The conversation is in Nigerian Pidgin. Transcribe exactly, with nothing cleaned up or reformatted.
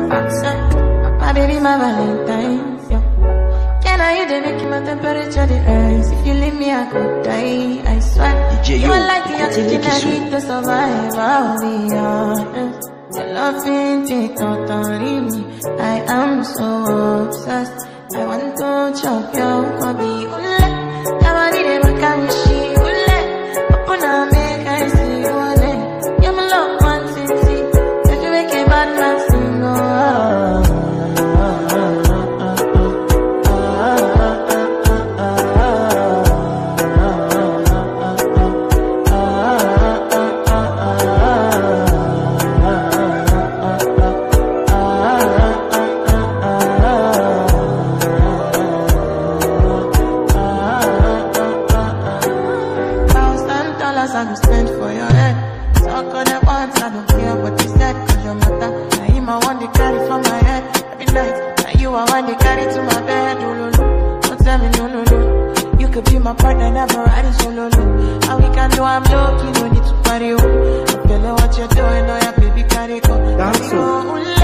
My baby, my Valentine. Yeah. Can I hear the making my temperature the rise? If you leave me, I could die. I swear. D J, you yo, are like the oxygen I need to survive. I'll be honest. Your loving take not on me. I am so obsessed. I want to chop your body. Ule, nobody never can she. Ule, open up, make I see you on it. You're my love, one city. If you make a bad man sing, oh. I go spend for your head. Talk on the ones, I don't care what you said. Cause your matter, now him I want to carry for my head. Every night, now you I want to carry to my bed. Oh, no, no, don't tell me no, no, no. You could be my partner, never riding solo, no. How we can do, I'm low, you no need to party, oh. I feel like what you're doing, oh yeah, baby, carry go. That's so.